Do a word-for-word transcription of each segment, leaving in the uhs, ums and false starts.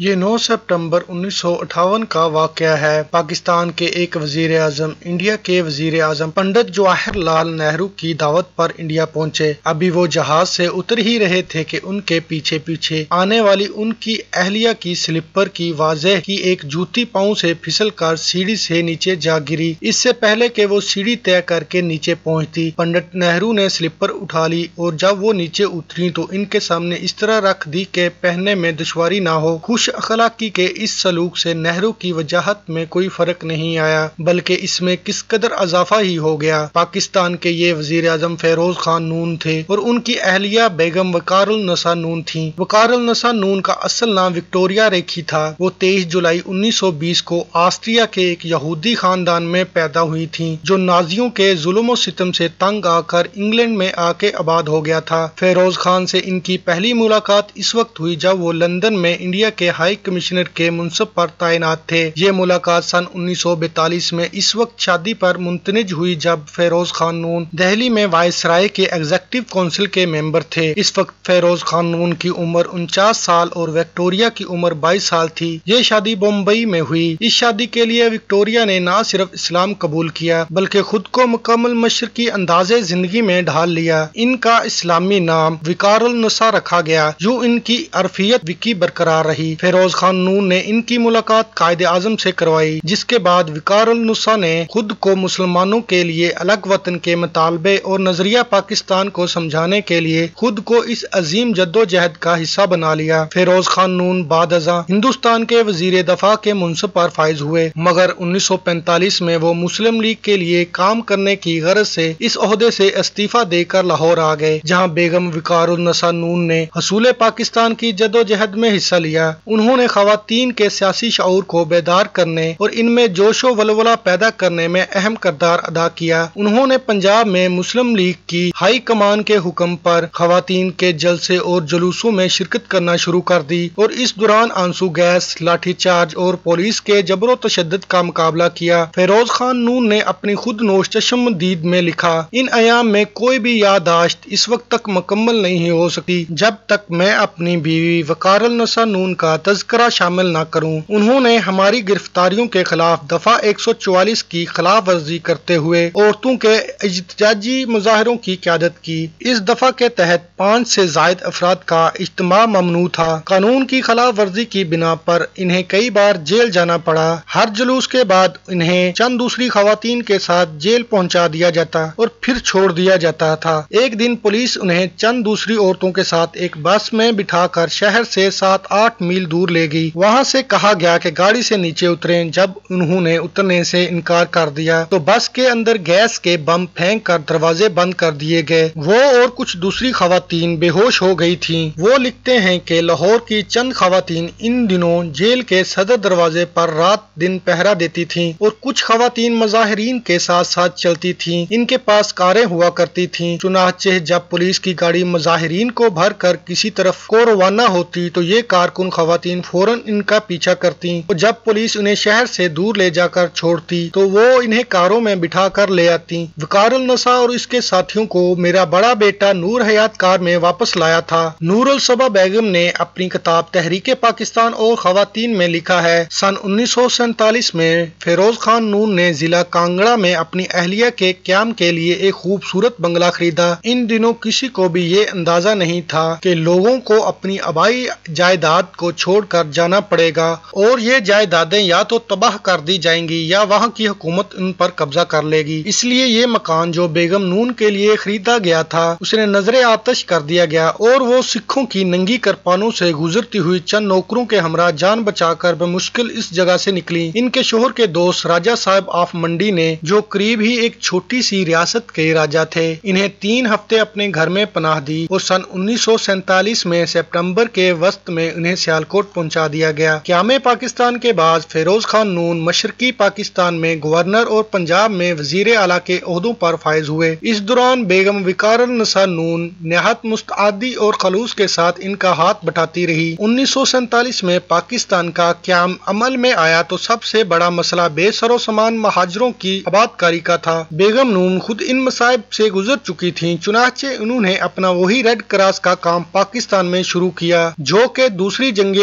یہ نو ستمبر انیس سو اٹھاون کا واقعہ ہے۔ پاکستان کے ایک وزیر اعظم انڈیا کے وزیر اعظم پنڈت جواہر لال نہرو کی دعوت پر انڈیا پہنچے۔ ابھی وہ جہاز سے اتر ہی رہے تھے کہ ان کے پیچھے پیچھے آنے والی ان کی اہلیہ کی سلیپر کی واضح کی ایک جوتی پاؤں سے پھسل کر سیڑھی سے نیچے جا گری۔ اس سے پہلے کہ وہ سیڑھی طے کر کے نیچے پہنچتی، پنڈت نہرو نے سلیپر اٹھا لی اور جب وہ نیچے اتری تو ان کے سامنے اس طرح رکھ دی کہ پہننے میں دشواری نہ ہو۔ خوش اخلاقی کے اس سلوک سے نہرو کی وجاہت میں کوئی فرق نہیں آیا، بلکہ اس میں کس قدر اضافہ ہی ہو گیا۔ پاکستان کے یہ وزیر اعظم فیروز خان نون تھے اور ان کی اہلیہ بیگم وقار النساء نون تھیں۔ وقار النساء نون کا اصل نام وکٹوریہ ریکھی تھا۔ وہ تیئیس جولائی انیس سو بیس کو آسٹریا کے ایک یہودی خاندان میں پیدا ہوئی تھیں جو نازیوں کے ظلم و ستم سے تنگ آ کر انگلینڈ میں آ کے آباد ہو گیا تھا۔ فیروز خان سے ان کی پہلی ملاقات اس وقت ہوئی جب وہ لندن میں انڈیا کے ہائی کمشنر کے منصب پر تعینات تھے۔ یہ ملاقات سن انیس سو بیتالیس میں اس وقت شادی پر منتج ہوئی جب فیروز خان نون دہلی میں وائسرائے کے ایگزیکٹو کونسل کے ممبر تھے۔ اس وقت فیروز خان نون کی عمر انچاس سال اور وکٹوریہ کی عمر بائیس سال تھی۔ یہ شادی بمبئی میں ہوئی۔ اس شادی کے لیے وکٹوریہ نے نہ صرف اسلام قبول کیا بلکہ خود کو مکمل مشرقی انداز زندگی میں ڈھال لیا۔ ان کا اسلامی نام وقار النساء رکھا گیا، یوں ان کی عرفیت وکی برقرار رہی۔ فیروز خان نون نے ان کی ملاقات قائد اعظم سے کروائی، جس کے بعد وقار النساء نے خود کو مسلمانوں کے لیے الگ وطن کے مطالبے اور نظریہ پاکستان کو سمجھانے کے لیے خود کو اس عظیم جدوجہد کا حصہ بنا لیا۔ فیروز خان نون بعد ازاں ہندوستان کے وزیر دفاع کے منصب پر فائز ہوئے، مگر انیس سو پینتالیس میں وہ مسلم لیگ کے لیے کام کرنے کی غرض سے اس عہدے سے استعفیٰ دے کر لاہور آ گئے، جہاں بیگم وقار النساء نون نے حصول پاکستان کی جدوجہد میں حصہ لیا۔ انہوں نے خواتین کے سیاسی شعور کو بیدار کرنے اور ان میں جوش و ولولہ پیدا کرنے میں اہم کردار ادا کیا۔ انہوں نے پنجاب میں مسلم لیگ کی ہائی کمان کے حکم پر خواتین کے جلسے اور جلوسوں میں شرکت کرنا شروع کر دی اور اس دوران آنسو گیس، لاٹھی چارج اور پولیس کے جبر و تشدد کا مقابلہ کیا۔ فیروز خان نون نے اپنی خود نوش چشم دید میں لکھا، ان ایام میں کوئی بھی یادداشت اس وقت تک مکمل نہیں ہو سکتی جب تک میں اپنی بیوی وقار النساء نون کا تذکرہ شامل نہ کروں۔ انہوں نے ہماری گرفتاریوں کے خلاف دفعہ ایک سو چوالیس کی خلاف ورزی کرتے ہوئے عورتوں کے احتجاجی مظاہروں کی قیادت کی۔ اس دفعہ کے تحت پانچ سے زائد افراد کا اجتماع ممنوع تھا۔ قانون کی خلاف ورزی کی بنا پر انہیں کئی بار جیل جانا پڑا۔ ہر جلوس کے بعد انہیں چند دوسری خواتین کے ساتھ جیل پہنچا دیا جاتا اور پھر چھوڑ دیا جاتا تھا۔ ایک دن پولیس انہیں چند دوسری عورتوں کے ساتھ ایک بس میں بٹھا کر شہر سے سات آٹھ میل دور لے گئی۔ وہاں سے کہا گیا کہ گاڑی سے نیچے اتریں۔ جب انہوں نے اترنے سے انکار کر دیا تو بس کے اندر گیس کے بم پھینک کر دروازے بند کر دیے گئے۔ وہ اور کچھ دوسری خواتین بے ہوش ہو گئی تھیں۔ وہ لکھتے ہیں کہ لاہور کی چند خواتین ان دنوں جیل کے صدر دروازے پر رات دن پہرا دیتی تھیں اور کچھ خواتین مظاہرین کے ساتھ ساتھ چلتی تھیں۔ ان کے پاس کاریں ہوا کرتی تھیں، چنانچہ جب پولیس کی گاڑی مظاہرین کو بھر کر کسی طرف کو روانہ ہوتی تو یہ کارکن خواتین فوراً ان کا پیچھا کرتی اور جب پولیس انہیں شہر سے دور لے جا کر چھوڑتی تو وہ انہیں کاروں میں بٹھا کر لے آتی۔ وقار النساء اور اس کے ساتھیوں کو میرا بڑا بیٹا نور حیات کار میں واپس لایا تھا۔ نور الصبا بیگم نے اپنی کتاب تحریک پاکستان اور خواتین میں لکھا ہے، سن انیس سو سینتالیس میں فیروز خان نون نے ضلع کانگڑا میں اپنی اہلیہ کے قیام کے لیے ایک خوبصورت بنگلہ خریدا۔ ان دنوں کسی کو بھی یہ اندازہ نہیں تھا کہ لوگوں کو اپنی آبائی جائیداد کو چھوڑ کر جانا پڑے گا اور یہ جائیدادیں یا تو تباہ کر دی جائیں گی یا وہاں کی حکومت ان پر قبضہ کر لے گی۔ اس لیے یہ مکان جو بیگم نون کے لیے خریدا گیا تھا اسے نظر آتش کر دیا گیا اور وہ سکھوں کی ننگی کرپانوں سے گزرتی ہوئی چند نوکروں کے ہمراہ جان بچا کر بمشکل اس جگہ سے نکلی۔ ان کے شوہر کے دوست راجہ صاحب آف منڈی نے، جو قریب ہی ایک چھوٹی سی ریاست کے راجہ تھے، انہیں تین ہفتے اپنے گھر میں پناہ دی اور سن انیس سو سینتالیس میں سپٹمبر کے وسط میں انہیں سیالکوٹ پہنچا دیا گیا۔ قیام پاکستان کے بعد فیروز خان نون مشرقی پاکستان میں گورنر اور پنجاب میں وزیر اعلیٰ کے عہدوں پر فائز ہوئے۔ اس دوران بیگم وقار النساء نون نہایت مستعدی اور خلوص کے ساتھ ان کا ہاتھ بٹاتی رہی۔ انیس سو سینتالیس میں پاکستان کا قیام عمل میں آیا تو سب سے بڑا مسئلہ بے سر و سامان مہاجروں کی آباد کاری کا تھا۔ بیگم نون خود ان مصائب سے گزر چکی تھیں، چنانچہ انہوں نے اپنا وہی ریڈ کراس کا کام پاکستان میں شروع کیا جو کہ دوسری جنگ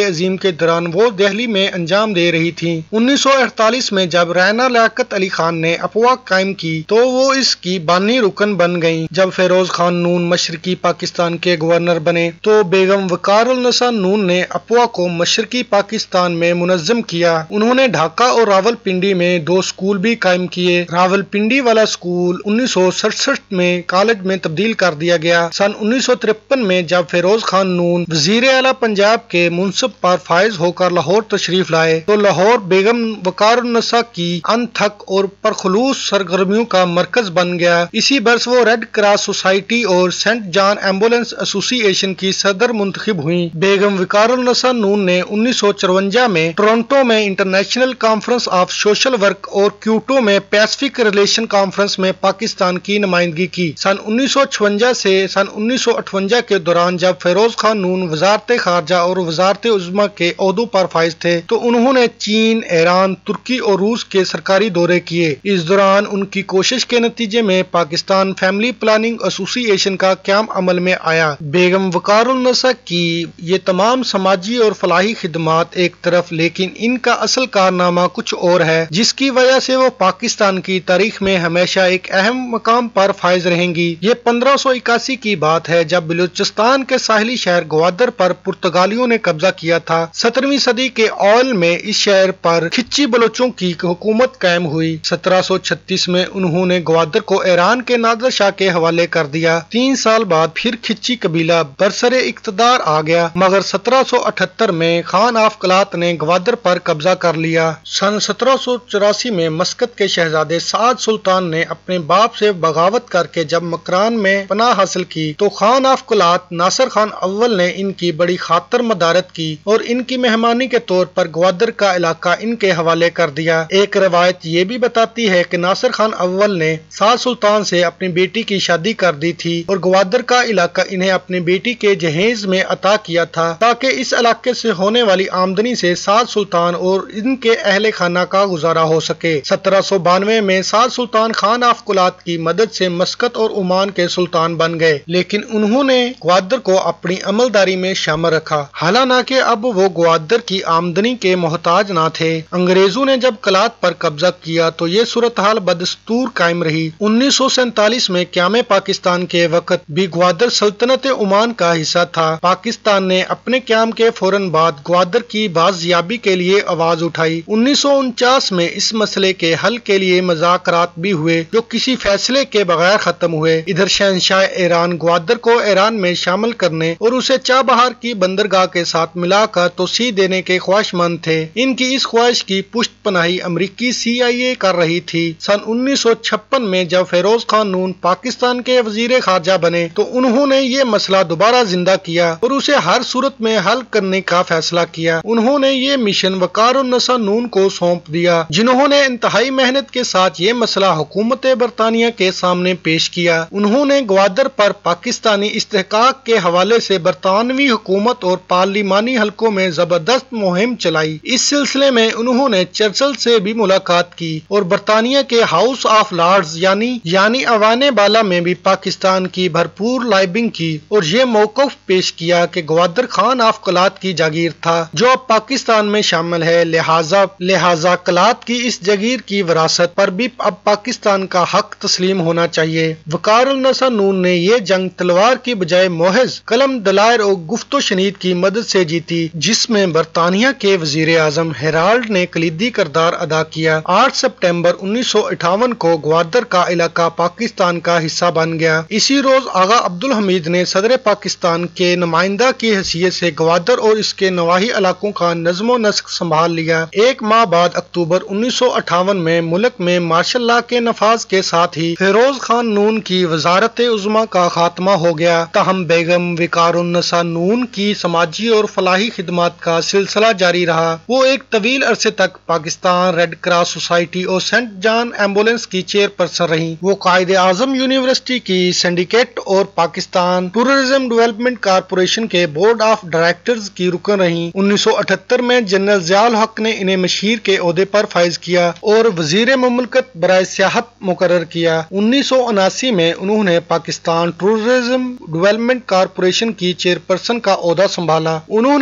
عظیم کے دوران وہ دہلی میں انجام دے رہی تھیں۔ انیس سو اڑتالیس میں جب رانا لیاقت علی خان نے اپوا قائم کی تو وہ اس کی بانی رکن بن گئیں۔ جب فیروز خان نون مشرقی پاکستان کے گورنر بنے تو بیگم وقار النساء نون نے اپوا کو مشرقی پاکستان میں منظم کیا۔ انہوں نے ڈھاکہ اور راول پنڈی میں دو اسکول بھی قائم کیے۔ راول پنڈی والا اسکول انیس سو سڑسٹھ میں کالج میں تبدیل کر دیا گیا۔ سن انیس سو ترپن میں جب فیروز خان نون وزیر اعلیٰ پنجاب کے منصب پر فائز ہو کر لاہور تشریف لائے تو لاہور بیگم وقار النساء کی انتھک اور پرخلوص سرگرمیوں کا مرکز بن گیا۔ اسی برس وہ ریڈ کراس سوسائٹی اور Saint John ambulance association کی صدر منتخب ہوئیں۔ بیگم وقار النساء نون نے انیس سو چورنجا میں ٹورنٹو میں international conference of social work اور کیوٹو میں پیسفک ریلیشن کانفرنس میں پاکستان کی نمائندگی کی۔ سن انیس سو چھونجا سے سن انیس سو اٹھونجا کے دوران جب فیروز خان نون وزارت خارجہ اور وزارت عظمیٰ کے عہدوں پر فائز تھے تو انہوں نے چین، ایران، ترکی اور روس کے سرکاری دورے کیے۔ اس دوران ان کی کوشش کے نتیجے میں پاکستان فیملی پلاننگ ایسوسی ایشن کا قیام عمل میں آیا۔ بیگم وقار النساء کی یہ تمام سماجی اور فلاحی خدمات ایک طرف، لیکن ان کا اصل کارنامہ کچھ اور ہے جس کی وجہ سے وہ پاکستان کی تاریخ میں ہمیشہ ایک اہم مقام پر فائز رہیں گی۔ یہ پندرہ سو اکاسی کی بات ہے جب بلوچستان کے ساحلی شہر گوادر پر پرتگالیوں نے قبضہ کیا تھا۔ سترہویں صدی کے اوائل میں اس شہر پر کھچی بلوچوں کی حکومت قائم ہوئی۔ سترہ سو چھتیس میں انہوں نے گوادر کو ایران کے نادر شاہ کے حوالے کر دیا۔ تین سال بعد پھر کھچی قبیلہ برسر اقتدار آ گیا، مگر سترہ سو اٹھتر میں خان آف قلات نے گوادر پر قبضہ کر لیا۔ سن سترہ سو چوراسی میں مسقط کے شہزادے سعد سلطان نے اپنے باپ سے بغاوت کر کے جب مکران میں پناہ حاصل کی تو خان آف قلات ناصر خان اول نے ان کی بڑی خاطر مدارت کی اور ان کی مہمانی کے طور پر گوادر کا علاقہ ان کے حوالے کر دیا۔ ایک روایت یہ بھی بتاتی ہے کہ ناصر خان اول نے سعد سلطان سے اپنی بیٹی کی شادی کر دی تھی اور گوادر کا علاقہ انہیں اپنی بیٹی کے جہیز میں عطا کیا تھا تاکہ اس علاقے سے ہونے والی آمدنی سے سعد سلطان اور ان کے اہل خانہ کا گزارا ہو سکے۔ سترہ سو بانوے میں سعد سلطان خان آف قلات کی مدد سے مسقط اور عمان کے سلطان بن گئے، لیکن انہوں نے گوادر کو اپنی عملداری میں شامل رکھا، حالانکہ اب وہ گوادر کی آمدنی کے محتاج نہ تھے۔ انگریزوں نے جب قلات پر قبضہ کیا تو یہ صورتحال بدستور قائم رہی۔ انیس سو سینتالیس میں قیام پاکستان کے وقت بھی گوادر سلطنت عمان کا حصہ تھا۔ پاکستان نے اپنے قیام کے فوراً بعد گوادر کی بازیابی کے لیے آواز اٹھائی۔ انیس سو انچاس میں اس مسئلے کے حل کے لیے مذاکرات بھی ہوئے جو کسی فیصلے کے بغیر ختم ہوئے۔ ادھر شہنشاہ ایران گوادر کو ایران میں شامل کرنے اور اسے چابہار کی بندرگاہ کے ساتھ ملا کر توسیع دینے کے خواہش مند تھے۔ ان کی اس خواہش کی پشت پناہی امریکی سی آئی اے کر رہی تھی۔ سن انیس سو چھپن میں جب فیروز خان نون پاکستان کے وزیر خارجہ بنے تو انہوں نے یہ مسئلہ دوبارہ زندہ کیا اور اسے ہر صورت میں حل کرنے کا فیصلہ کیا۔ انہوں نے یہ مشن وقار النساء نون کو سونپ دیا، جنہوں نے انتہائی محنت کے ساتھ یہ مسئلہ حکومت برطانیہ کے سامنے پیش کیا۔ انہوں نے گوادر پر پاکستانی استحقاق کے حوالے سے برطانوی حکومت اور پارلیمانی حلقوں میں زبردست مہم چلائی۔ اس سلسلے میں انہوں نے چرچل سے بھی ملاقات کی اور برطانیہ کے ہاؤس آف لارڈز یعنی یعنی ایوان بالا میں بھی پاکستان کی بھرپور لائبنگ کی اور یہ موقف پیش کیا کہ گوادر خان آف قلات کی جاگیر تھا جو اب پاکستان میں شامل ہے، لہذا لہذا قلات کی اس جاگیر کی وراثت پر بھی اب پاکستان کا حق تسلیم ہونا چاہیے۔ وقار النساء نون نے یہ جنگ تلوار کی بجائے محض قلم، دلائل اور گفت و شنید کی مدد سے جیتی، جس میں برطانیہ کے وزیر اعظم ہیرالڈ نے کلیدی کردار ادا کیا۔ آٹھ ستمبر انیس سو اٹھاون کو گوادر کا علاقہ پاکستان کا حصہ بن گیا۔ اسی روز آغا عبدالحمید نے صدر پاکستان کے نمائندہ کی حیثیت سے گوادر اور اس کے نواحی علاقوں کا نظم و نسق سنبھال لیا۔ ایک ماہ بعد اکتوبر انیس سو اٹھاون میں ملک میں مارشل لا کے نفاذ کے ساتھ ہی فیروز خان نون کی وزارت عظمیٰ کا خاتمہ ہو گیا۔ تاہم بیگم وقار النساء نون کی سماجی اور فلاحی خدمات کا سلسلہ جاری رہا۔ وہ ایک طویل عرصے تک پاکستان ریڈ کراس سوسائٹی اور سینٹ جان ایمبولینس کی چیئر پرسن رہیں۔ وہ قائد اعظم یونیورسٹی کی سنڈیکیٹ اور پاکستان ٹورزم ڈیولپمنٹ کارپوریشن کے بورڈ آف ڈائریکٹرز کی رکن رہیں۔ انیس سو اٹھتر میں جنرل ضیاء الحق نے انہیں مشیر کے عہدے پر فائز کیا اور وزیر مملکت برائے سیاحت مقرر کیا۔ انیس سو اناسی میں انہوں نے پاکستان ٹورزم ڈیولپمنٹ کارپوریشن کی چیئرپرسن کا عہدہ سنبھالا۔ انہوں نے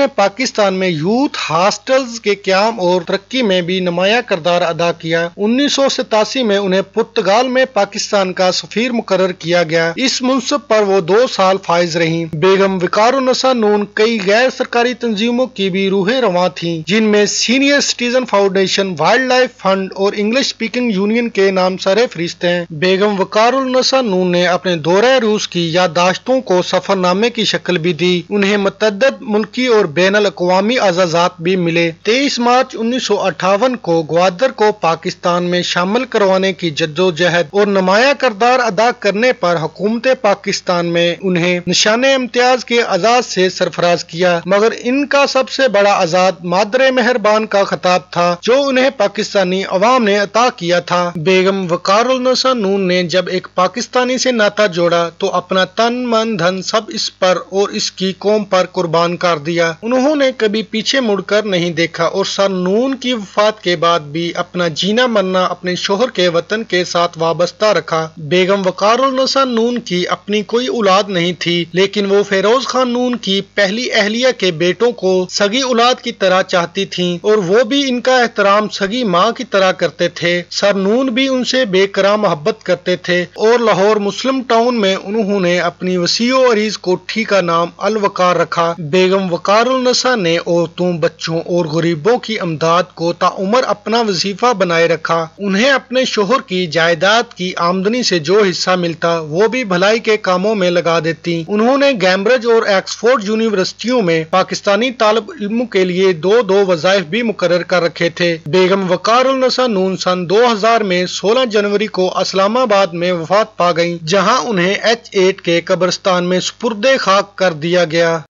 نے پاکستان میں یوتھ ہاسٹلز کے قیام اور ترقی میں بھی نمایاں کردار ادا کیا۔ انیس سو ستاسی میں انہیں پرتگال میں پاکستان کا سفیر مقرر کیا گیا۔ اس منصب پر وہ دو سال فائز رہیں۔ بیگم وقار النساء نون کئی غیر سرکاری تنظیموں کی بھی روح رواں تھیں، جن میں senior citizen foundation, wildlife fund اور انگلش اسپیکنگ یونین کے نام سر فہرست ہیں۔ بیگم وقار النساء نون نے اپنے دورہ روس کی یادداشتوں کو سفر نامے کی شکل بھی دی۔ انہیں متعدد ملکی اور بین الاقوامی اعزازات بھی ملے۔ تیئیس مارچ انیس سو اٹھاون کو گوادر کو پاکستان میں شامل کروانے کی جدوجہد اور نمایاں کردار ادا کرنے پر حکومت پاکستان میں انہیں نشان امتیاز کے اعزاز سے سرفراز کیا، مگر ان کا سب سے بڑا اعزاز مادر مہربان کا خطاب تھا جو انہیں پاکستانی عوام نے عطا کیا تھا۔ بیگم وقار النساء نون نے جب ایک پاکستانی سے ناطہ جوڑا تو اپنا تن من دھن سب اس پر اور اس کی قوم پر قربان کر دیا۔ انہوں نے کبھی پیچھے مڑ کر نہیں دیکھا اور سر نون کی وفات کے بعد بھی اپنا جینا مرنا اپنے شوہر کے وطن کے ساتھ وابستہ رکھا۔ بیگم وقار النساء نون کی اپنی کوئی اولاد نہیں تھی، لیکن وہ فیروز خان نون کی پہلی اہلیہ کے بیٹوں کو سگی اولاد کی طرح چاہتی تھیں اور وہ بھی ان کا احترام سگی ماں کی طرح کرتے تھے۔ سر نون بھی ان سے بے کرا محبت کرتے تھے اور لاہور مسلم ٹاؤن میں انہوں نے اپنی وسیع و عریض کوٹھی کا نام الوقار رکھا۔ بیگم وقار النساء نے عورتوں، بچوں اور غریبوں کی امداد کو تاعمر اپنا وظیفہ بنائے رکھا۔ انہیں اپنے شوہر کی جائیداد کی آمدنی سے جو حصہ ملتا وہ بھی بھلائی کے کاموں میں لگا دیتی۔ انہوں نے کیمبرج اور آکسفورڈ یونیورسٹیوں میں پاکستانی طالب علموں کے لیے دو دو وظائف بھی مقرر کر رکھے تھے۔ بیگم وقار النساء نون سن دو ہزار میں سولہ جنوری کو اسلام آباد میں وفات پا گئیں، جہاں انہیں ایچ ایٹ کے قبرستان میں سپرد خاک کر دیا گیا۔